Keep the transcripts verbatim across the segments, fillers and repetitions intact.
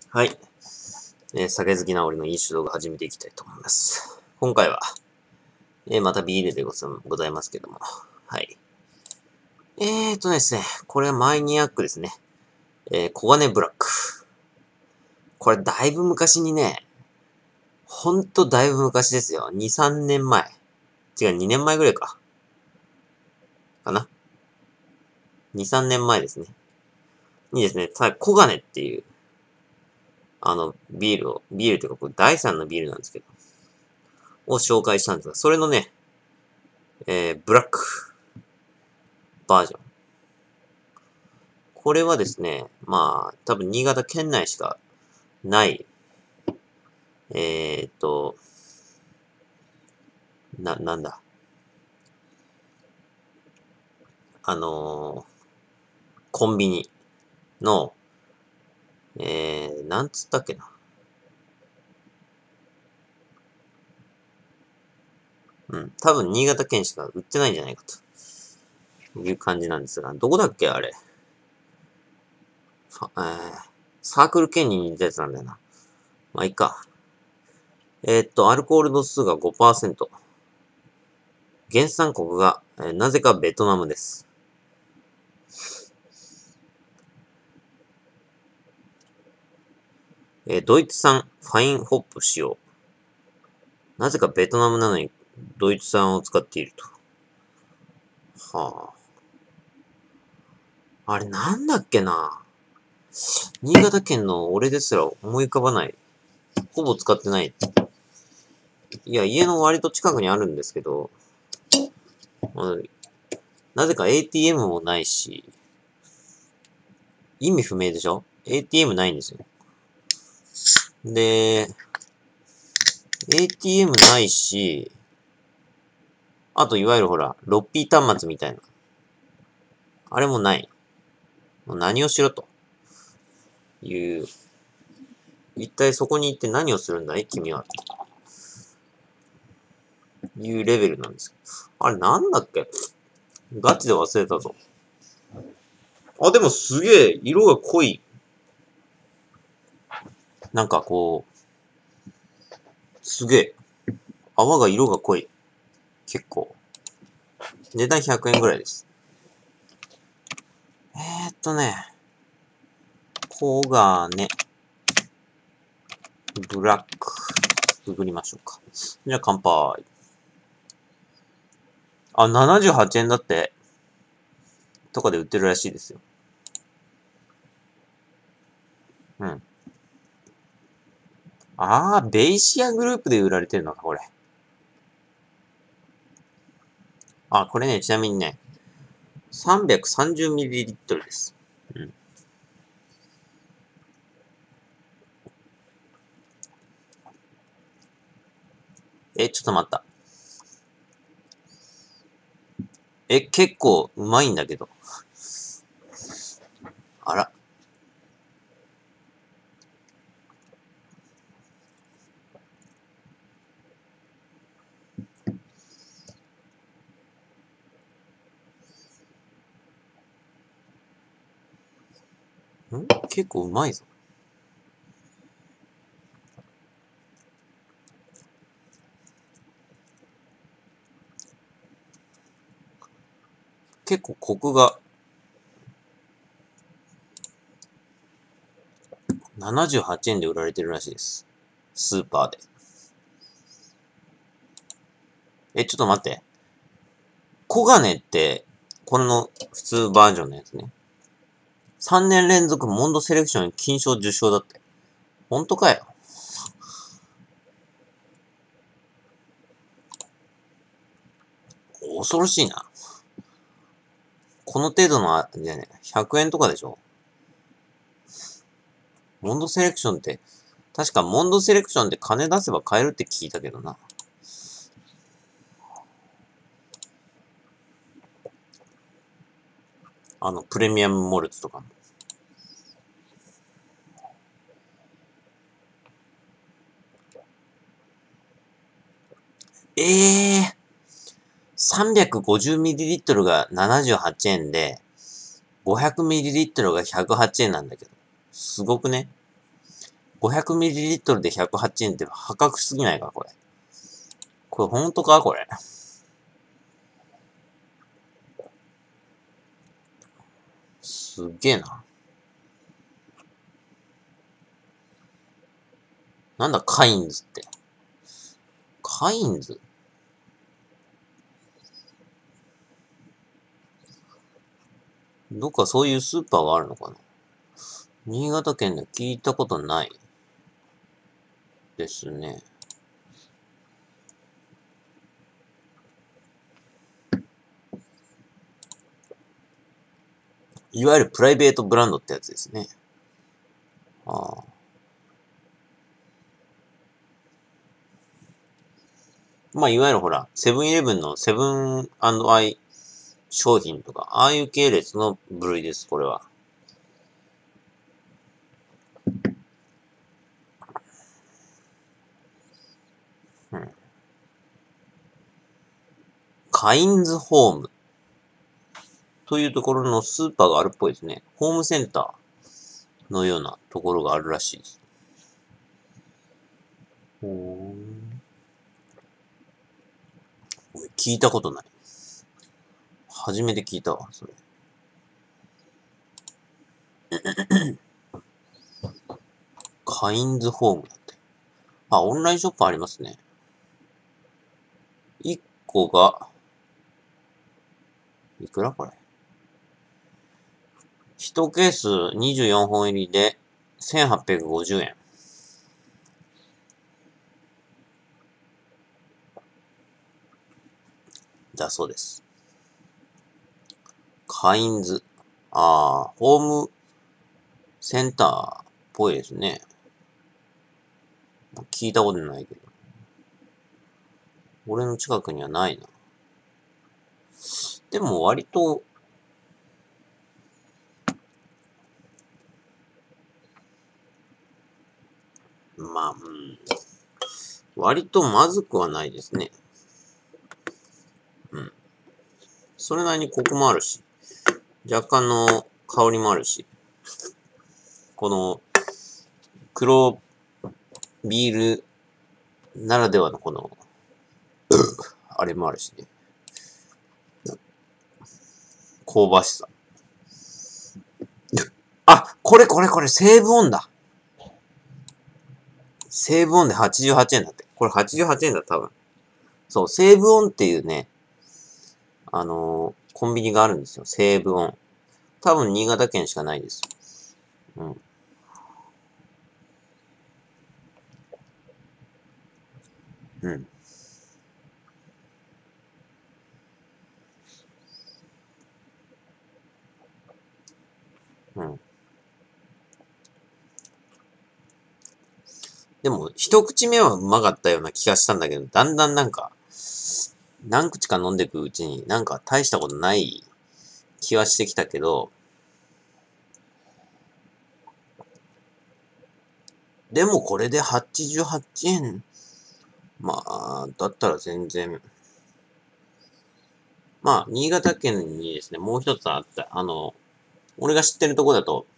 はい。えー酒好きな俺の飲酒動画始めていきたいと思います。今回は、えーまたビールでござございますけども。はい。えーとですね、これはマイニアックですね。えー、黄金ブラック。これだいぶ昔にね、ほんとだいぶ昔ですよ。に、さんねんまえ。違う、にねんまえぐらいか。かな。に、さんねんまえですね。にですね、た黄金っていう、あの、ビールを、ビールというか、これだいさんのビールなんですけど、を紹介したんですが、それのね、えー、ブラックバージョン。これはですね、まあ、多分新潟県内しかない、えーっと、な、なんだ。あのーコンビニの、えー、なんつったっけな。うん、多分新潟県しか売ってないんじゃないかという感じなんですが、どこだっけあれ。えー、サークル券に似たやつなんだよな。まあ、いいか。えーっと、アルコール度数が ごパーセント。原産国が、えーなぜかベトナムです。えードイツ産ファインホップ使用。なぜかベトナムなのにドイツ産を使っていると。はあ。あれなんだっけな。新潟県の俺ですら思い浮かばない。ほぼ使ってない。いや、家の割と近くにあるんですけど、なぜか エーティーエム もないし、意味不明でしょ？ エーティーエム ないんですよ。で、エーティーエム ないし、あといわゆるほら、ロッピー端末みたいな。あれもない。もう何をしろという、一体そこに行って何をするんだい君は。というレベルなんですけど。あれなんだっけガチで忘れたぞ。あ、でもすげえ、色が濃い。なんかこう、すげえ。泡が色が濃い。結構。値段ひゃくえんぐらいです。えー、っとね、黄金、ブラック。ググりましょうか。じゃあ乾杯。あ、ななじゅうはちえんだって。とかで売ってるらしいですよ。うん。あー、ベイシアグループで売られてるのか、これ。あ、これね、ちなみにね、さんびゃくさんじゅうミリリットル です。うん。え、ちょっと待った。え、結構うまいんだけど。あら。ん結構うまいぞ。結構コクがななじゅうはちえんで売られてるらしいです。スーパーで。え、ちょっと待って。黄金って、これの普通バージョンのやつね。さんねん連続モンドセレクション金賞受賞だって。ほんとかよ。恐ろしいな。この程度のあれね、ひゃくえんとかでしょ？モンドセレクションって、確かモンドセレクションって金出せば買えるって聞いたけどな。あの、プレミアムモルツとかも。ええー、さんびゃくごじゅうミリリットル がななじゅうはちえんで、ごひゃくミリリットル がひゃくはちえんなんだけど。すごくね？ ごひゃくミリリットル でひゃくはちえんって破格すぎないか、これ。これ本当かこれ。すっげえな。なんだ、カインズって。カインズどっかそういうスーパーがあるのかな。新潟県で聞いたことないですね。いわゆるプライベートブランドってやつですね。ああ。まあ、いわゆるほら、セブンイレブンのセブンアイ商品とか、ああいう系列の部類です、これは。うん。カインズホームというところのスーパーがあるっぽいですね。ホームセンターのようなところがあるらしいです。ほーん。聞いたことない。初めて聞いたわ、それ。カインズホームだって。あ、オンラインショップありますね。いっこが、いくらこれ。いちケースにじゅうよんほん入りでせんはっぴゃくごじゅうえん。だそうです。カインズ。ああ、ホームセンターっぽいですね。聞いたことないけど。俺の近くにはないな。でも割と、まあ、うん、割とまずくはないですね。うん。それなりにコクもあるし、若干の香りもあるし、この黒ビールならではのこの、あれもあるしね。香ばしさ。あ、これこれこれ、セーブオンだ。セーブオンではちじゅうはちえんだって。これはちじゅうはちえんだ、多分。そう、セーブオンっていうね、あのー、コンビニがあるんですよ。セーブオン。多分新潟県しかないです。うん。うん。うん。でも、一口目はうまかったような気がしたんだけど、だんだんなんか、何口か飲んでいくうちに、なんか大したことない気はしてきたけど、でもこれではちじゅうはちえん。まあ、だったら全然。まあ、新潟県にですね、もう一つあった。あの、俺が知ってるとこだと、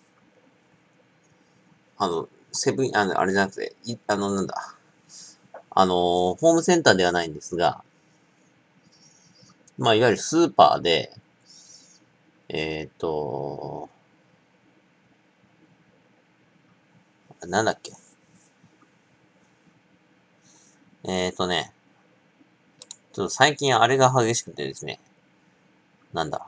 あの、セブン、あの、あれじゃなくて、い、あの、なんだ。あの、ホームセンターではないんですが、まあ、いわゆるスーパーで、えっと、なんだっけ。えっとね、ちょっと最近あれが激しくてですね、なんだ。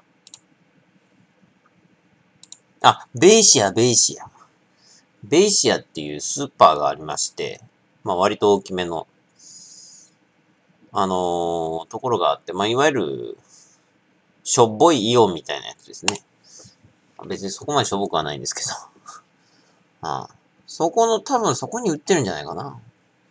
あ、ベイシア、ベイシア。ベイシアっていうスーパーがありまして、まあ割と大きめの、あのーところがあって、まあいわゆる、しょっぼいイオンみたいなやつですね。別にそこまでしょぼくはないんですけど。ああそこの、多分そこに売ってるんじゃないかな。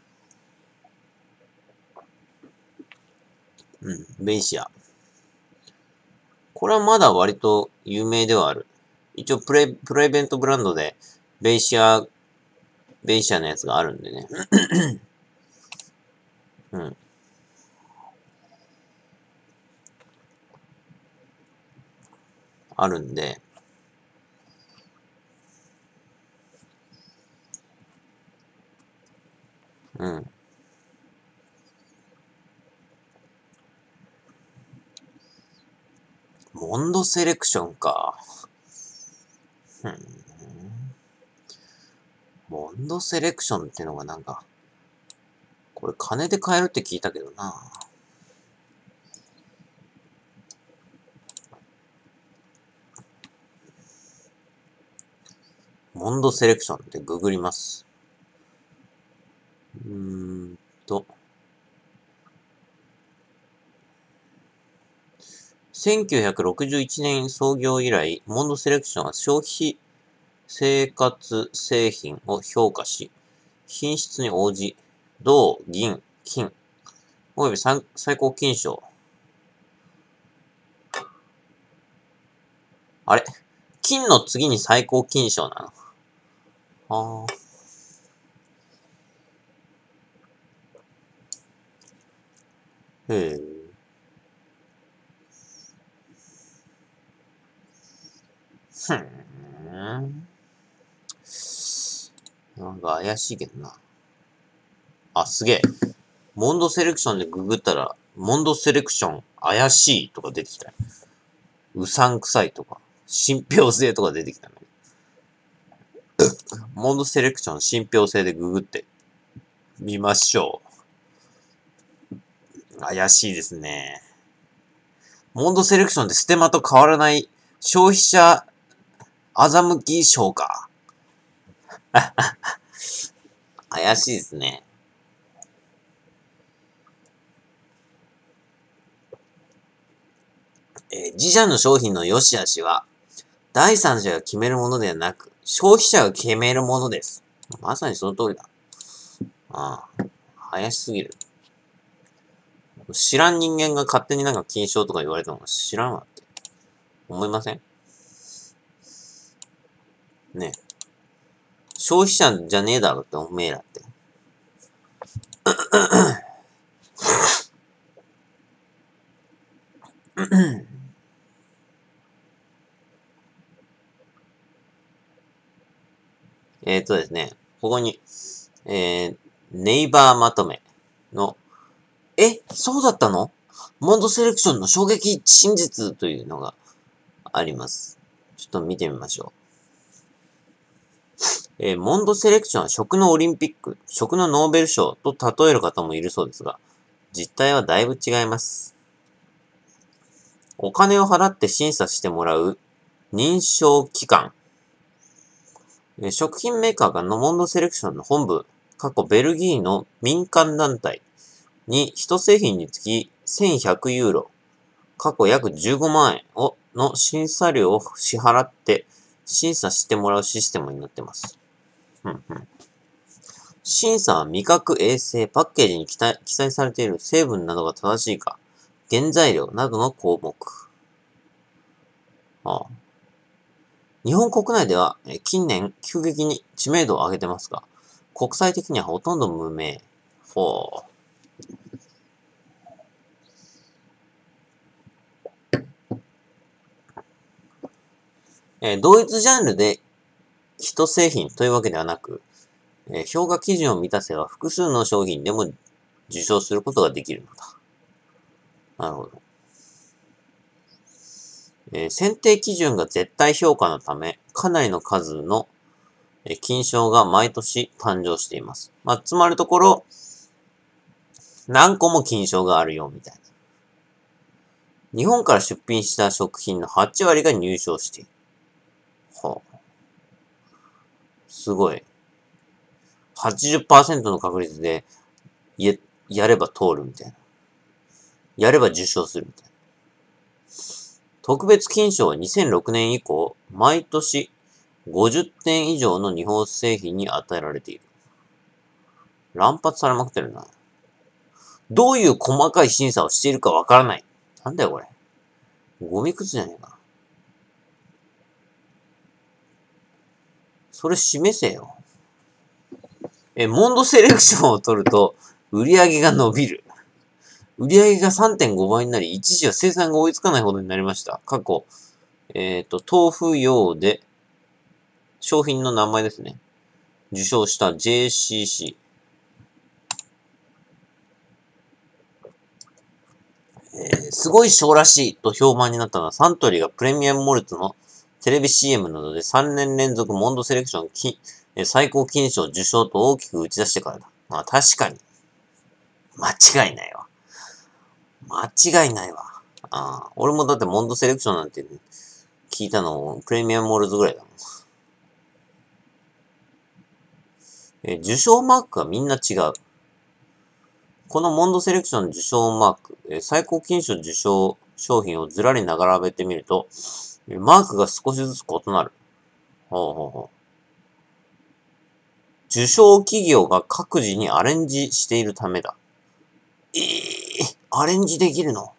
うん、ベイシア。これはまだ割と有名ではある。一応プレ、プライベートブランドで、ベイシア、ベイシアのやつがあるんでね。うん。あるんで、 うん。モンドセレクションか。うん。モンドセレクションってのがなんか、これ金で買えるって聞いたけどな。モンドセレクションってググります。うーんと。せんきゅうひゃくろくじゅういちねん創業以来、モンドセレクションは消費生活製品を評価し、品質に応じ、銅、銀、金、および最高金賞。あれ金の次に最高金賞なの？ああ。へえ。ふーん。なんか怪しいけどな。あ、すげえ。モンドセレクションでググったら、モンドセレクション怪しいとか出てきたよ。うさんくさいとか、信憑性とか出てきたね。モンドセレクション信憑性でググってみましょう。怪しいですね。モンドセレクションってステマと変わらない消費者欺き賞か。怪しいですね。えー自社の商品の良し悪しは、第三者が決めるものではなく、消費者が決めるものです。まさにその通りだ。ああ、怪しすぎる。知らん人間が勝手になんか金賞とか言われたのが知らんわって。思いません？ねえ。消費者じゃねえだろっておめえらって。えっとですね、ここに、えー、ネイバーまとめの、え、そうだったの？モンドセレクションの衝撃真実というのがあります。ちょっと見てみましょう。えー、モンドセレクションは食のオリンピック、食のノーベル賞と例える方もいるそうですが、実態はだいぶ違います。お金を払って審査してもらう認証機関。食品メーカーがのモンドセレクションの本部、過去ベルギーの民間団体に一製品につきせんひゃくユーロ、過去約じゅうごまんえんをの審査料を支払って審査してもらうシステムになっています。うんうん、審査は味覚、衛生、パッケージに記載されている成分などが正しいか、原材料などの項目。ああ、日本国内では近年急激に知名度を上げてますが、国際的にはほとんど無名。ほう。えー、同一ジャンルで一製品というわけではなく、えー、評価基準を満たせば複数の商品でも受賞することができるのだ。なるほど。えー、選定基準が絶対評価のため、かなりの数の金賞が毎年誕生しています。まあ、つまるところ、何個も金賞があるよ、みたいな。日本から出品した食品のはちわりが入賞している。はあ、すごい。はちじゅっパーセントの確率でや、やれば通るみたいな。やれば受賞するみたいな。特別金賞はにせんろくねん以降、毎年ごじゅってん以上の日本製品に与えられている。乱発されまくってるな。どういう細かい審査をしているかわからない。なんだよこれ。ゴミくずじゃねえか。それ示せよ。え、モンドセレクションを取ると、売り上げが伸びる。売り上げが さんてんご 倍になり、一時は生産が追いつかないほどになりました。過去、えっと、豆腐用で、商品の名前ですね。受賞した ジェーシーシー。 すごいショーらしいと評判になったのは、サントリーがプレミアムモルツのテレビ シーエム などでさんねん連続モンドセレクションき最高金賞受賞と大きく打ち出してからだ。まあ確かに。間違いないわ。間違いないわ。ああ、俺もだってモンドセレクションなんて聞いたのプレミアムモルツぐらいだもん。え受賞マークがみんな違う。このモンドセレクション受賞マーク、え最高金賞受賞商品をずらり並べてみると、マークが少しずつ異なる。ほうほうほう。受賞企業が各自にアレンジしているためだ。えー、アレンジできるの？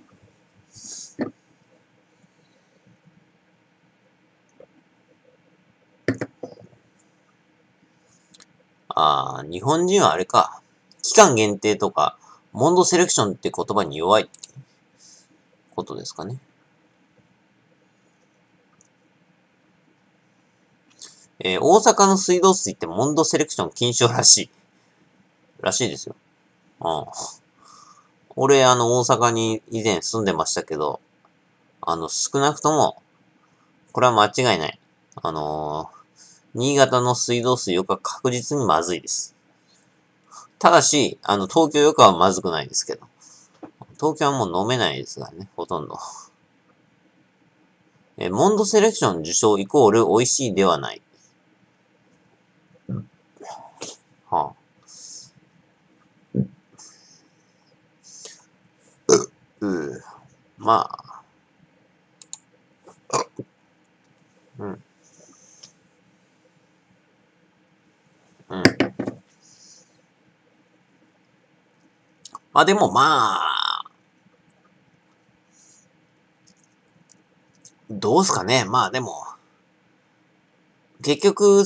ああ、日本人はあれか。期間限定とか、モンドセレクションって言葉に弱いことですかね。えー、大阪の水道水ってモンドセレクション禁止らしい。らしいですよ。うん。俺、あの、大阪に以前住んでましたけど、あの、少なくとも、これは間違いない。あのー、新潟の水道水よくは確実にまずいです。ただし、あの、東京よくはまずくないですけど。東京はもう飲めないですからね、ほとんど。え、モンドセレクション受賞イコール美味しいではない。はあ、う、う、まあ、うん、うん。まあでもまあ、どうすかね。まあでも、結局、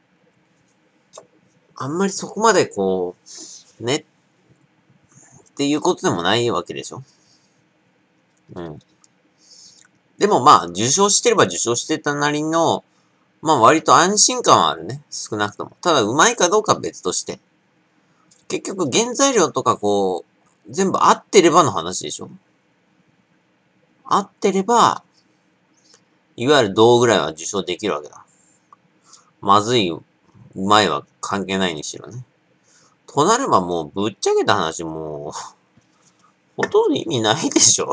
あんまりそこまでこう、ね、っていうことでもないわけでしょ。うん。でもまあ、受賞してれば受賞してたなりの、まあ割と安心感はあるね。少なくとも。ただ、うまいかどうかは別として。結局、原材料とかこう、全部合ってればの話でしょ。合ってれば、いわゆる銅ぐらいは受賞できるわけだ。まずい、うまいは関係ないにしろね。となればもう、ぶっちゃけた話もう、ほとんど意味ないでしょ。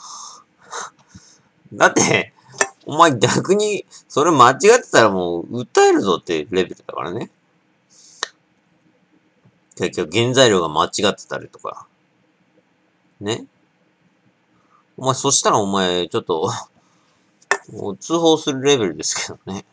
だって、お前逆に、それ間違ってたらもう、訴えるぞってレベルだからね。結局、原材料が間違ってたりとか。ね。お前、そしたらお前、ちょっともう通報するレベルですけどね。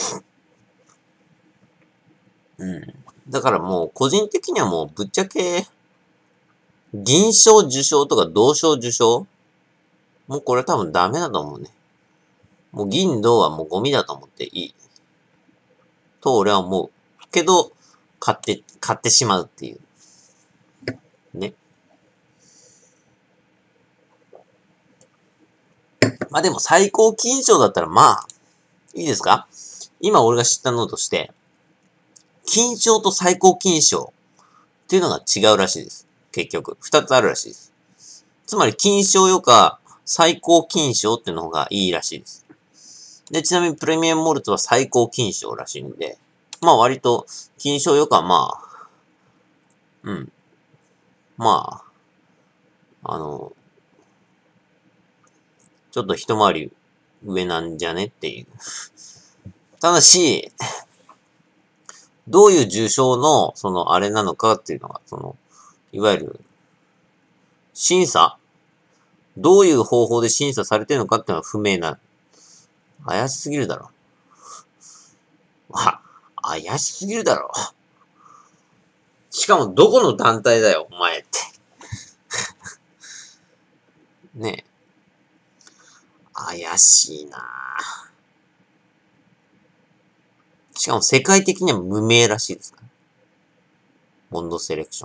うん。だからもう、個人的にはもう、ぶっちゃけ、銀賞受賞とか銅賞受賞もうこれ多分ダメだと思うね。もう銀銅はもうゴミだと思っていい。と俺は思う。けど、買って、買ってしまうっていう。ね。まあでも最高金賞だったらまあ、いいですか？今俺が知ったのとして、金賞と最高金賞っていうのが違うらしいです。結局。二つあるらしいです。つまり金賞よか最高金賞っていうのがいいらしいです。で、ちなみにプレミアムモルツは最高金賞らしいんで、まあ割と金賞よかまあ、うん。まあ、あの、ちょっと一回り上なんじゃねっていう。ただし、どういう受賞の、その、あれなのかっていうのが、その、いわゆる、審査どういう方法で審査されてるのかっていうのは不明な。怪しすぎるだろ。あ、怪しすぎるだろ。しかも、どこの団体だよ、お前って。ねえ。怪しいなぁ。しかも世界的には無名らしいですから。モンドセレクション。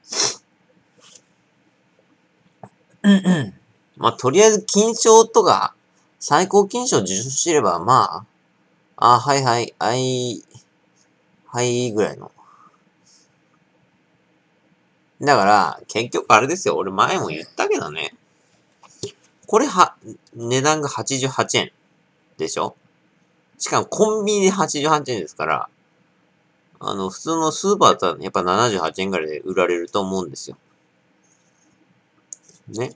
うんうん。まあ、とりあえず金賞とか、最高金賞受賞してれば、まあ、あ、はいはい、はい、はい、ぐらいの。だから、結局あれですよ。俺前も言ったけどね。 これは、値段がはちじゅうはちえんでしょ？しかもコンビニではちじゅうはちえんですから、あの、普通のスーパーだったらやっぱななじゅうはちえんぐらいで売られると思うんですよ。ね。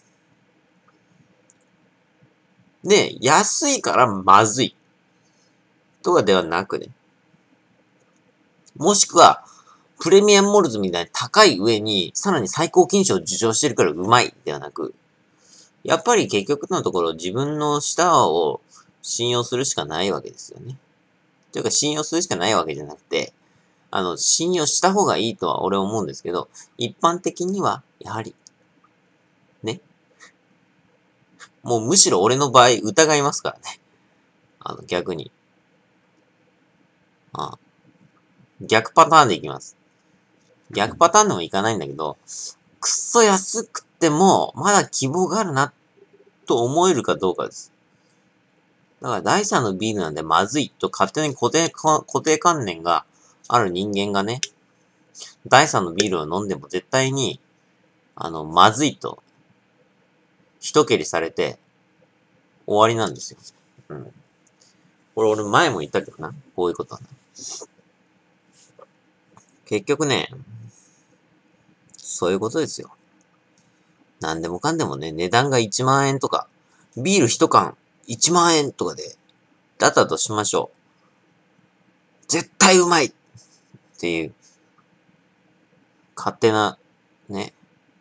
で、安いからまずい。とかではなくね。もしくは、プレミアムモルツみたいに高い上に、さらに最高金賞を受賞してるからうまいではなく、やっぱり結局のところ自分の舌を信用するしかないわけですよね。というか信用するしかないわけじゃなくて、あの、信用した方がいいとは俺は思うんですけど、一般的には、やはり、ね。もうむしろ俺の場合疑いますからね。あの、逆に。ああ逆パターンでいきます。逆パターンでもいかないんだけど、くっそ安くても、まだ希望があるな、と思えるかどうかです。だから第三のビールなんでまずいと勝手に固定か、固定観念がある人間がね、第三のビールを飲んでも絶対に、あの、まずいと、一蹴りされて、終わりなんですよ。うん。これ俺前も言ったけどな。こういうことはね。結局ね、そういうことですよ。なんでもかんでもね、値段がいちまんえんとか、ビール一缶いちまんえんとかで、だったとしましょう。絶対うまいっていう、勝手な、ね、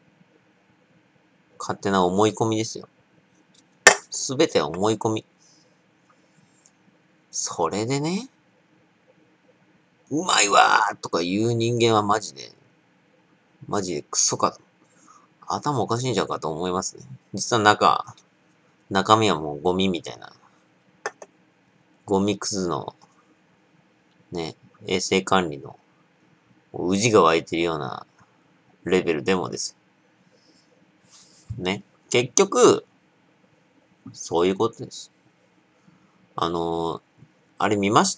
勝手な思い込みですよ。すべては思い込み。それでね、うまいわーとか言う人間はマジで、マジでクソかと。頭おかしいんじゃうかと思いますね。実は中、中身はもうゴミみたいな。ゴミくずの、ね、衛生管理の、うじが湧いてるようなレベルでもです。ね。結局、そういうことです。あのー、あれ見ました？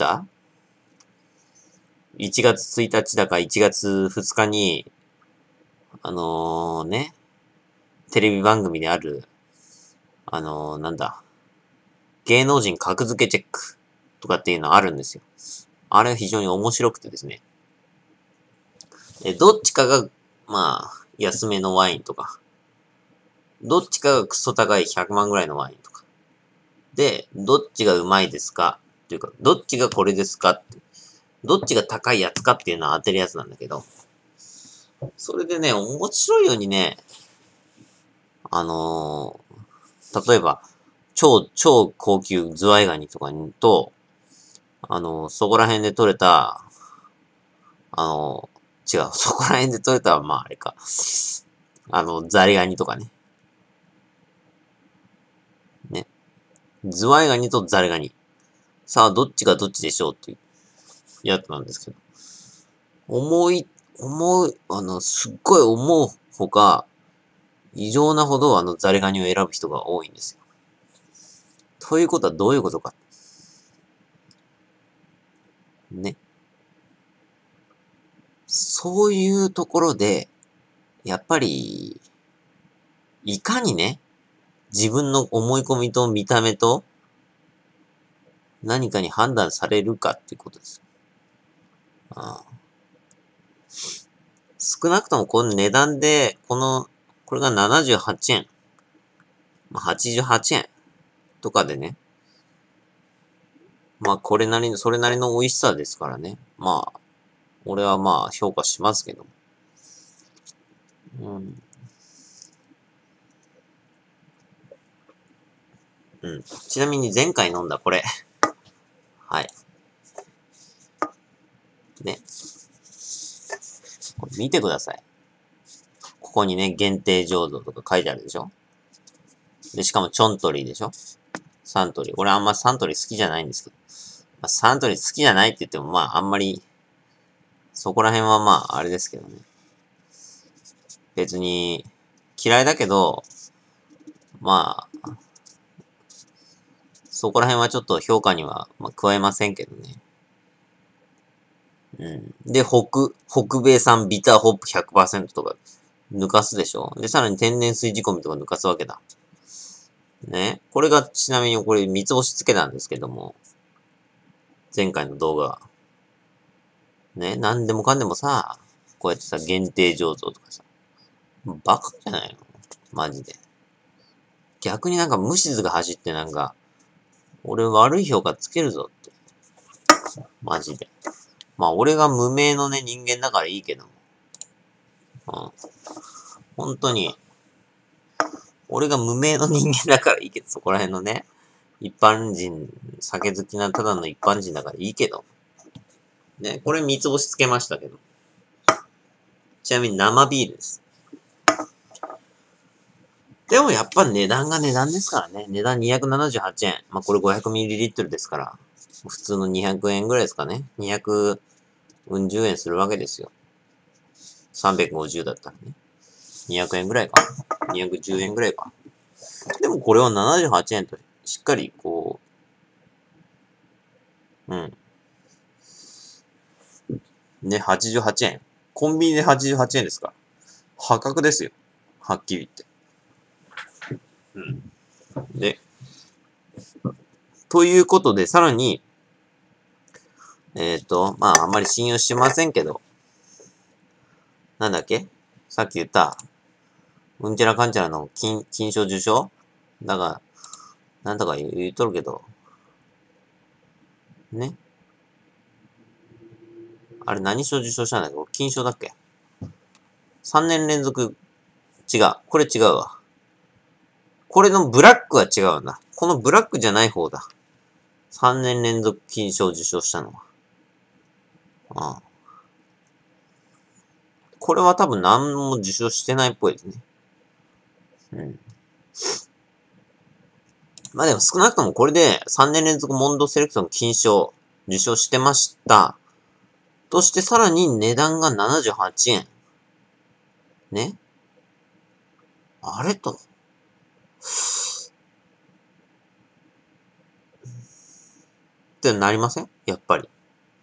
いち 月ついたちだかいちがつふつかに、あのー、ね、テレビ番組である、あのー、なんだ、芸能人格付けチェックとかっていうのあるんですよ。あれは非常に面白くてですね。え、どっちかが、まあ、安めのワインとか、どっちかがクソ高いひゃくまんぐらいのワインとか。で、どっちがうまいですかっていうか、どっちがこれですかって、どっちが高いやつかっていうのは当てるやつなんだけど、それでね、面白いようにね、あのー、例えば、超、超高級ズワイガニとかにと、あのー、そこら辺で取れた、あのー、違う、そこら辺で取れた、まああれか、あの、ザリガニとかね。ね。ズワイガニとザリガニ。さあ、どっちがどっちでしょうっていうやつなんですけど。思い、思う、あの、すっごい思うほか、異常なほどあのザリガニを選ぶ人が多いんですよ。ということはどういうことか。ね。そういうところで、やっぱり、いかにね、自分の思い込みと見た目と何かに判断されるかっていうことです。ああ少なくともこの値段で、この、これがななじゅうはちえん、まあ、はちじゅうはちえんとかでね、まあこれなりの、それなりの美味しさですからね。まあ、俺はまあ評価しますけども。うん。うん。ちなみに前回飲んだこれ。はい。ね。これ見てください。ここにね、限定醸造とか書いてあるでしょ？で、しかもチョントリーでしょ？サントリー。俺あんまサントリー好きじゃないんですけど。まあ、サントリー好きじゃないって言っても、まああんまり、そこら辺はまああれですけどね。別に、嫌いだけど、まあ、そこら辺はちょっと評価には、まあ、加えませんけどね。うん。で、北、北米産ビターホップ ひゃくパーセント とか抜かすでしょ。で、さらに天然水仕込みとか抜かすわけだ。 ね。これがちなみにこれ三つ星つけたんですけども、前回の動画。ね。なんでもかんでもさ、こうやってさ、限定醸造とかさ、バカじゃないのマジで。逆になんか無視図が走ってなんか、俺悪い評価つけるぞって。マジで。まあ俺が無名のね、人間だからいいけども。うん。本当に、俺が無名の人間だからいいけど、そこら辺のね、一般人、酒好きなただの一般人だからいいけど。ね、これ三つ星つけましたけど。ちなみに生ビールです。でもやっぱ値段が値段ですからね。値段にひゃくななじゅうはちえん。まあこれ ごひゃくミリリットル ですから。普通のにひゃくえんぐらいですかね。にひゃくうん十円するわけですよ。さんびゃくごじゅうだったらね。にひゃくえんぐらいか。にひゃくじゅうえんぐらいか。でもこれはななじゅうはちえんと、しっかりこう、うん。ね、はちじゅうはちえん。コンビニではちじゅうはちえんですから。破格ですよ。はっきり言って。うん。で、ということで、さらに、えっと、まあ、あんまり信用しませんけど、なんだっけさっき言った、うんちゃらかんちゃらの金、金賞受賞だが、なんとか言う言うとるけど、ね。あれ何賞受賞したんだっけ金賞だっけ ?さん 年連続、違う。これ違うわ。これのブラックは違うんだ。このブラックじゃない方だ。さんねん連続金賞受賞したのは。ああ。これは多分何も受賞してないっぽいですね。うん。まあでも少なくともこれでさんねん連続モンドセレクション金賞受賞してました。としてさらに値段がななじゅうはちえん。ね。あれと。ってなりませんやっぱり。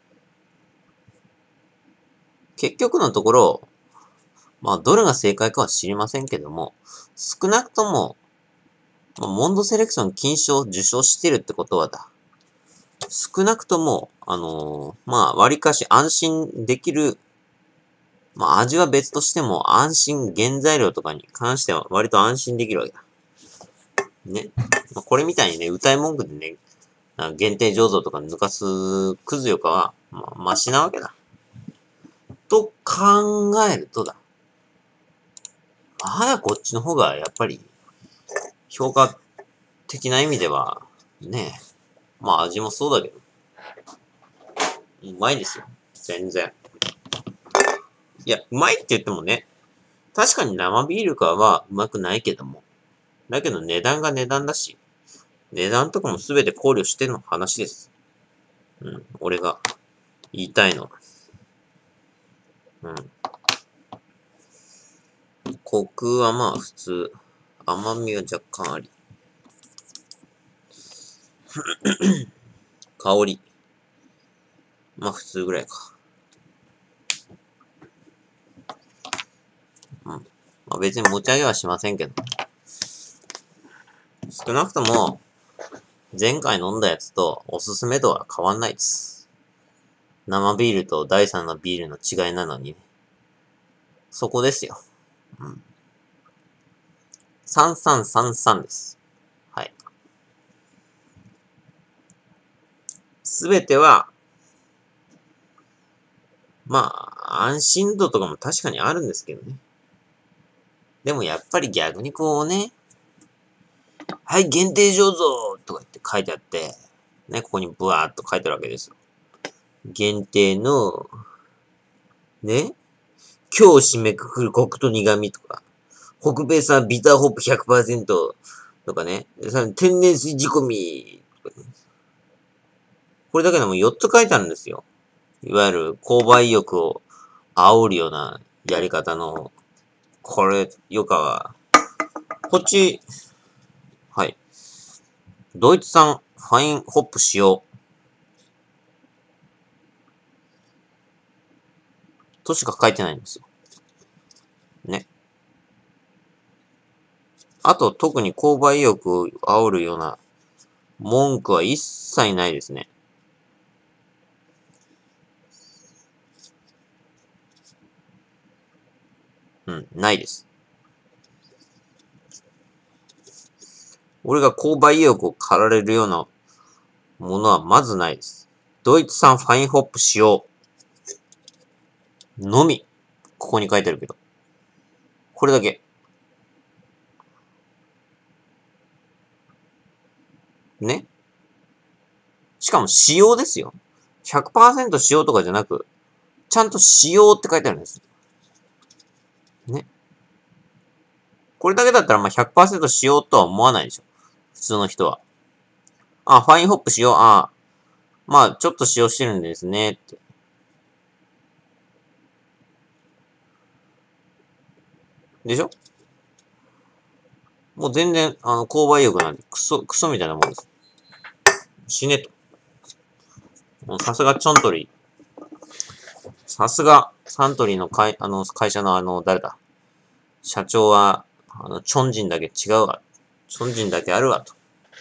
結局のところ、まあどれが正解かは知りませんけども、少なくとも、まあ、モンドセレクション金賞受賞してるってことはだ。少なくとも、あのー、まあ割かし安心できる、まあ味は別としても安心原材料とかに関しては割と安心できるわけだ。ね。まあ、これみたいにね、歌い文句でね、限定醸造とか抜かすクズよかは、まあ、マシなわけだ。と考えるとだ。まだこっちの方がやっぱり、評価的な意味では、ね、まあ味もそうだけど、うまいですよ。全然。いや、うまいって言ってもね、確かに生ビールかはうまくないけども。だけど値段が値段だし、値段とかもすべて考慮しての話です。うん、俺が言いたいのは。うん。コクはまあ普通。甘みは若干あり。香り。まあ普通ぐらいか。うん。まあ別に持ち上げはしませんけど。少なくとも、前回飲んだやつとおすすめ度は変わんないです。生ビールと第三のビールの違いなのに、ね、そこですよ。うん。さんさんさんさんです。はい。すべては、まあ、安心度とかも確かにあるんですけどね。でもやっぱり逆にこうね、はい、限定醸造とかって書いてあって、ね、ここにブワーっと書いてあるわけですよ。限定の、ね、今日締めくくるコクと苦味とか、北米産ビターホップ ひゃくパーセント とかね、天然水仕込みとかね、これだけでもよっつ書いてあるんですよ。いわゆる購買意欲を煽るようなやり方の、これ、よかは、こっち、はい。ドイツ産ファインホップ使用。としか書いてないんですよ。ね。 あと、特に購買意欲を煽るような文句は一切ないですね。うん、ないです。俺が購買意欲を駆られるようなものはまずないです。ドイツ産ファインホップ使用。のみ。ここに書いてあるけど。これだけ。ね。しかも使用ですよ。ひゃくパーセント 使用とかじゃなく、ちゃんと使用って書いてあるんです。ね。これだけだったらまあ ひゃくパーセント 使用とは思わないでしょ。普通の人は。あ、ファインホップ使用。あ、まあちょっと使用してるんですね。って。でしょ？もう全然、あの、購買意欲なんてクソ、クソみたいなもんです。死ねと。さすがチョントリー。さすがサントリーの会、あの、会社のあの、誰だ。社長は、あの、チョンジンだけ違うわ。チョンジンだけあるわと。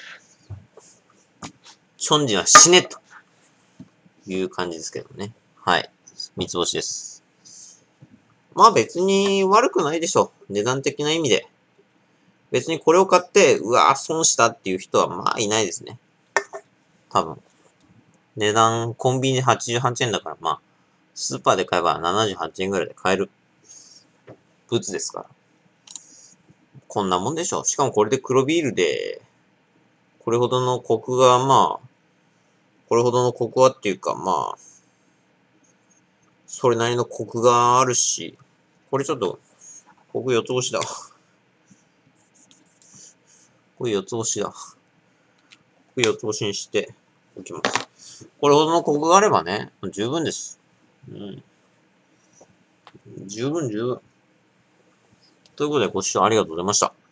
チョンジンは死ねという感じですけどね。はい。三つ星です。まあ別に悪くないでしょ。値段的な意味で。別にこれを買って、うわぁ、損したっていう人はまあいないですね。多分。値段、コンビニではちじゅうはちえんだから、まあ、スーパーで買えばななじゅうはちえんぐらいで買える物ですから。こんなもんでしょ。しかもこれで黒ビールで、これほどのコクが、まあ、これほどのコクはっていうか、まあ、それなりのコクがあるし、これちょっと、コク四つ星だ。これ四つ星だ。これ四つ星にしておきます。これほどのコクがあればね、十分です。うん。十分十分。ということでご視聴ありがとうございました。